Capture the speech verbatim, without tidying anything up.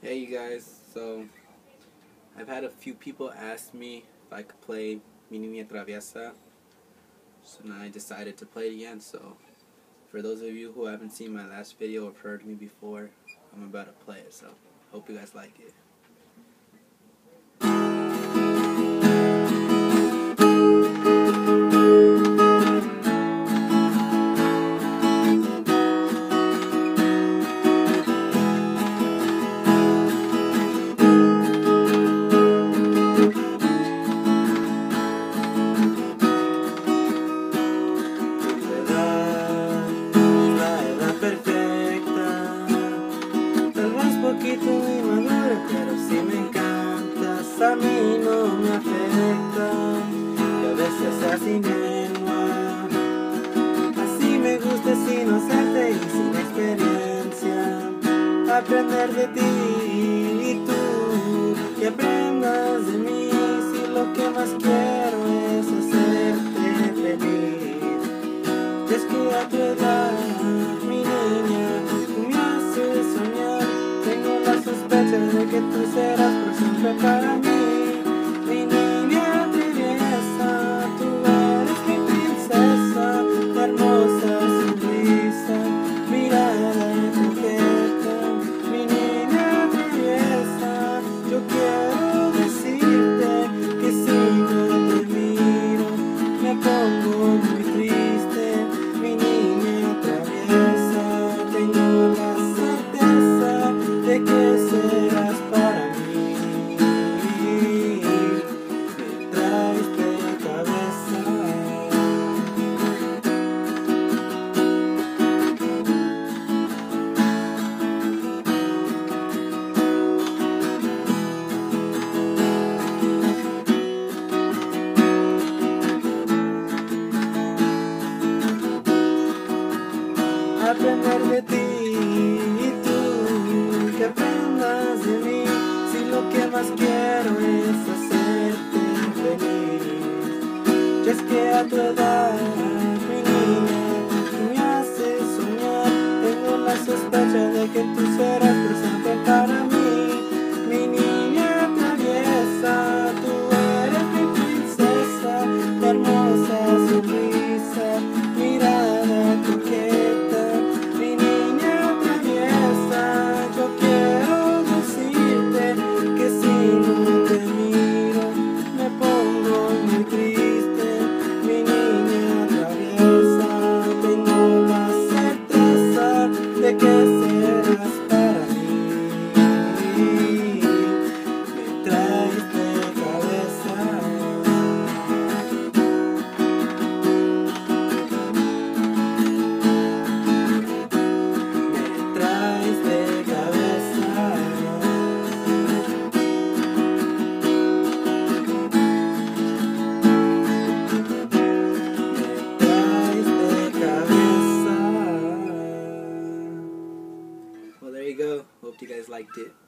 Hey you guys, so I've had a few people ask me if I could play Mi Niña Traviesa, so now I decided to play it again. So for those of you who haven't seen my last video or heard me before, I'm about to play it, so hope you guys like it. Poquito inmadura, pero si me encantas, a mí no me afecta, que a veces seas ingenua. Así me gusta, es inocente y sin experiencia, aprender de ti y tú que aprendas de mí. Si lo que más quiero es hacerte feliz, es que a tu edad, mi niña, tú me haces soñar. Tengo la sospecha de que tú serás por siempre para mí. Mi niña traviesa, tú eres mi princesa, hermosa sonrisa, mirada coqueta. Mi niña traviesa, yo quiero decirte que si no te miro me pongo muy triste. Mi niña traviesa, tengo la certeza de que serás para mí. Me traes de cabeza. Aprender de ti y tú que aprendas de mí. Si lo que más quiero es hacerte feliz, y es que a tu edad, mi niña, tú me haces soñar. Tengo la sospecha de que tú serás por siempre para mí. Mi niña traviesa, tú eres mi princesa, hermosa sonrisa, mirada coqueta. Mi niña traviesa, yo quiero decirte que si no te miro me pongo muy triste. Mi niña traviesa, tengo la certeza de que serás para mí. Me traes de cabeza. Me traes de cabeza. Well, there you go. Hope you guys liked it.